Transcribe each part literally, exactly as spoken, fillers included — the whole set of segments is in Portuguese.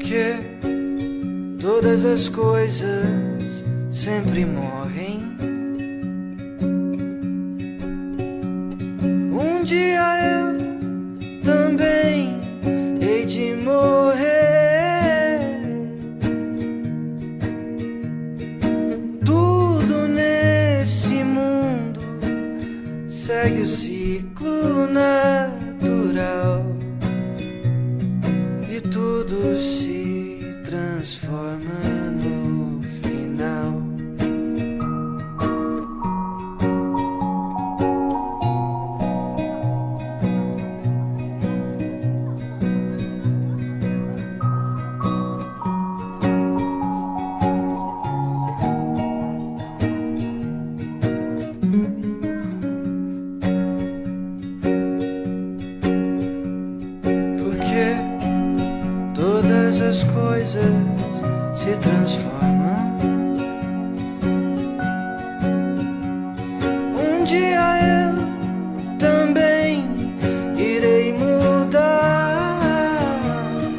Porque todas as coisas sempre morrem. Um dia eu também hei de morrer. Tudo nesse mundo segue o ciclo natural e tudo se transforma no final. Porque todas as coisas se transformam. Um dia eu também irei mudar.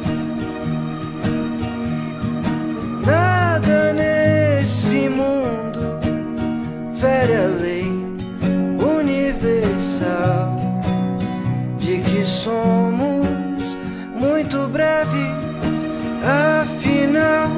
Nada nesse mundo fere a lei universal de que somos muito breves, afinal.